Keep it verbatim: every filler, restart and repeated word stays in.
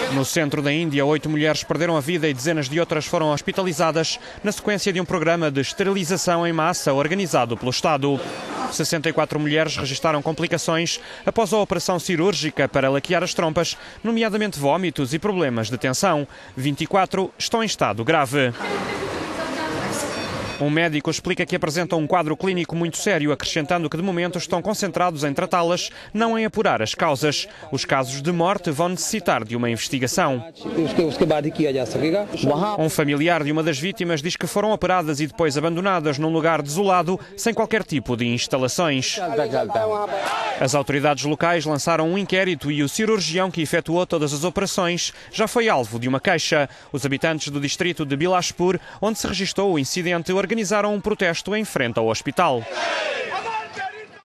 No centro da Índia, oito mulheres perderam a vida e dezenas de outras foram hospitalizadas na sequência de um programa de esterilização em massa organizado pelo Estado. sessenta e quatro mulheres registaram complicações após a operação cirúrgica para laquear as trompas, nomeadamente vômitos e problemas de tensão. vinte e quatro estão em estado grave. Um médico explica que apresentam um quadro clínico muito sério, acrescentando que de momento estão concentrados em tratá-las, não em apurar as causas. Os casos de morte vão necessitar de uma investigação. Um familiar de uma das vítimas diz que foram operadas e depois abandonadas num lugar desolado, sem qualquer tipo de instalações. As autoridades locais lançaram um inquérito e o cirurgião que efetuou todas as operações já foi alvo de uma queixa. Os habitantes do distrito de Bilaspur, onde se registrou o incidente, organizaram um protesto em frente ao hospital.